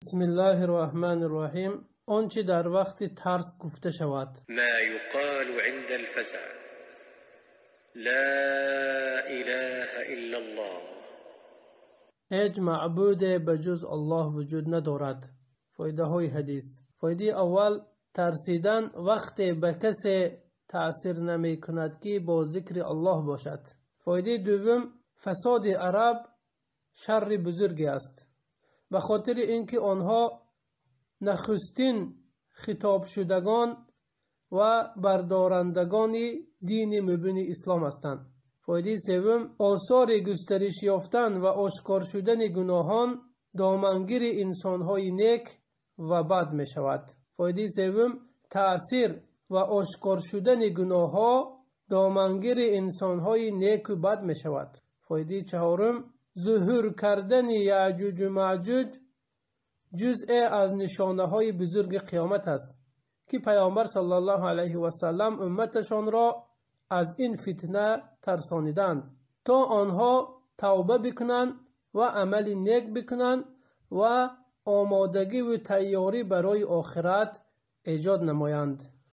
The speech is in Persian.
بسم الله الرحمن الرحیم. آنچه در وقت ترس گفته شود. ما یقال عند الفزع لا اله الا الله. هیچ معبود بجز الله وجود ندارد. فایده های حدیث. فایده اول، ترسیدن وقتی به کسی تأثیر نمی کند که با ذکر الله باشد. فایده دوم، فساد عرب شر بزرگی است، به خاطر اینکه آنها نخستین خطاب شدگان و بردارندگان دین مبین اسلام هستند. فایده سوم، آثار گسترش یافتن و آشکار شدن گناهان دامنگیر انسانهای نیک و بد می شود. فایده سوم، تأثیر و آشکار شدن گناهها دامنگیر انسانهای نیک و بد می شود. فایده چهارم، ظهور کردن یعجوج و معجوج جزء از نشانه های بزرگ قیامت است که پیامبر صلی الله علیه و سلم امتشان را از این فتنه ترسانیدند تا آنها توبه بکنند و عمل نیک بکنند و آمادگی و تیاری برای آخرت ایجاد نمایند.